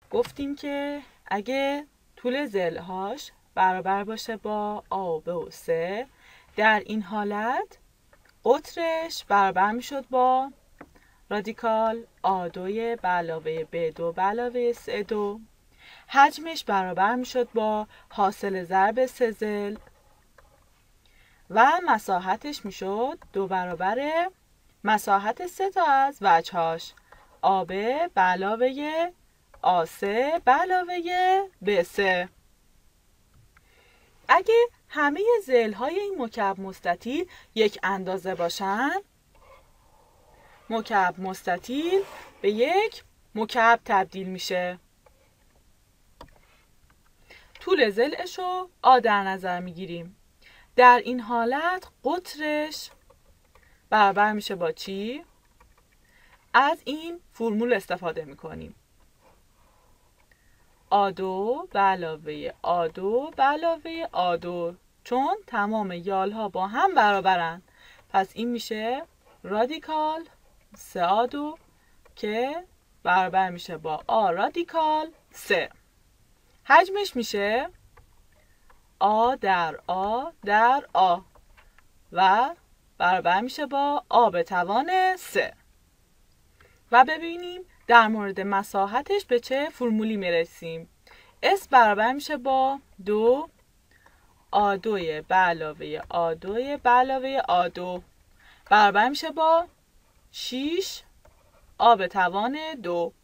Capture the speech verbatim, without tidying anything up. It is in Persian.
گفتیم که اگه طول ضلع‌هاش برابر باشه با آ و ب و س، در این حالت قطرش برابر میشد با رادیکال آ دو به علاوه ب دو به علاوه س دو. حجمش برابر میشد با حاصل ضرب سه ضلع و مساحتش میشد دو برابر مساحت سه تا از وجهاش، آ ب به علاوه آ سه به علاوه ب سه. اگه همه ضلع‌های این مکعب مستطیل یک اندازه باشن، مکعب مستطیل به یک مکعب تبدیل میشه. طول ضلعش رو آ در نظر میگیریم. در این حالت قطرش برابر میشه با چی؟ از این فرمول استفاده میکنیم. آ دو به علاوه آ دو به علاوه آ دو، چون تمام یالها با هم برابرن، پس این میشه رادیکال سه آ دو که برابر میشه با آ رادیکال سه. حجمش میشه آ در آ در آ و برابر میشه با آ به توان سه. و ببینیم در مورد مساحتش به چه فرمولی میرسیم. اس برابر میشه با دو آ دو به علاوه آ دو به علاوه آ دو برابر میشه با شش آ به توان دو.